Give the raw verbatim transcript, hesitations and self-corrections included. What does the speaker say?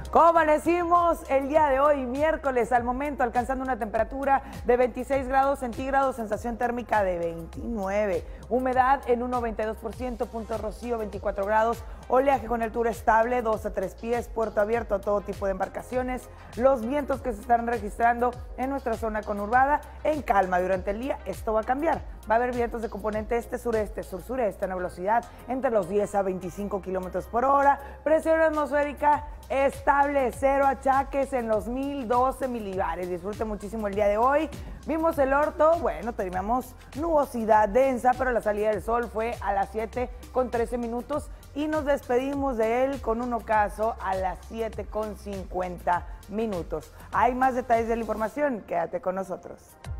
¿Cómo amanecimos el día de hoy, miércoles, al momento alcanzando una temperatura de veintiséis grados centígrados, sensación térmica de veintinueve, humedad en un noventa y dos por ciento, punto de rocío veinticuatro grados, oleaje con altura estable, dos a tres pies, puerto abierto a todo tipo de embarcaciones, los vientos que se están registrando en nuestra zona conurbada en calma durante el día. Esto va a cambiar, va a haber vientos de componente este-sureste, sur-sureste, en una velocidad entre los diez a veinticinco kilómetros por hora, presión atmosférica estable, cero achaques en los mil doce milibares. Disfrute muchísimo el día de hoy. Vimos el orto, bueno, teníamos nubosidad densa, pero la salida del sol fue a las siete con trece minutos y nos despedimos de él con un ocaso a las siete con cincuenta minutos. Hay más detalles de la información, quédate con nosotros.